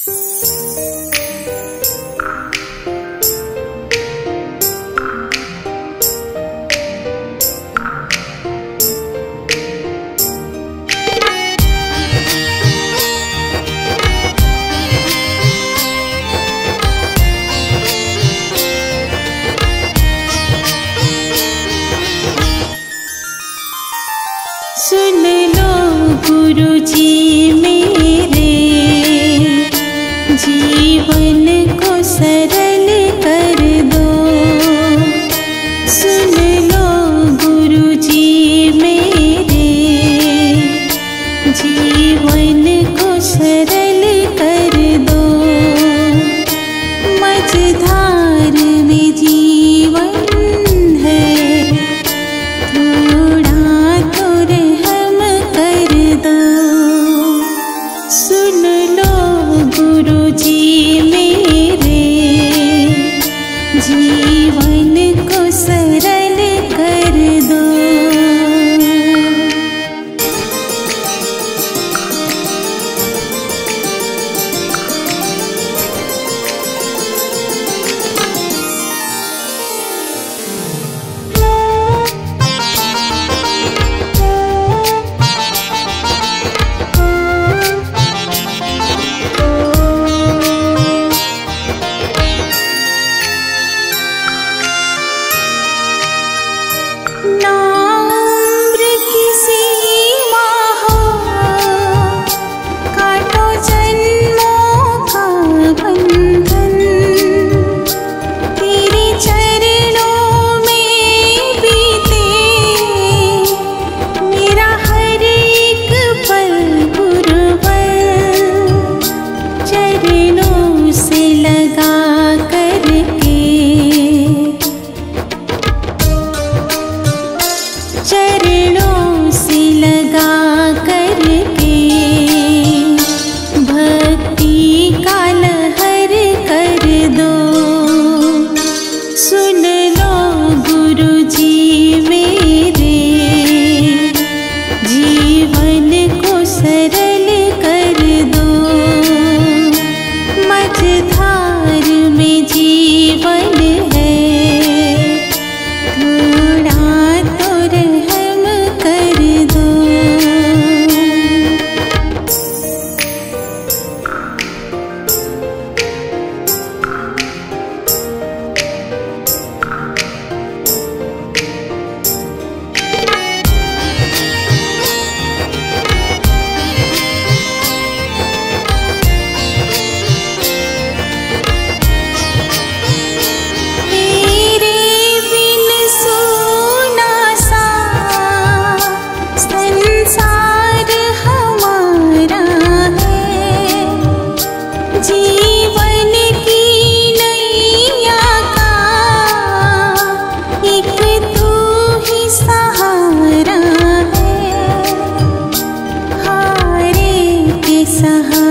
सुन लो गुरुजी मेरे, जीवन को सरल कर दो। सुन लो गुरुजी मेरे, जीवन को सरल कर दो। मझधार में जीवन है, सुन लो गुरुजी मेरे, जीवन को सरल कर दो। चरणों से लगा करके भक्ति का लहर कर दो। सुन लो गुरुजी मेरे, जीवन को सरल कर दो। मझधार में जीवन है, जीवन की नैया का एक तू ही सहारा है। हारे के सहारा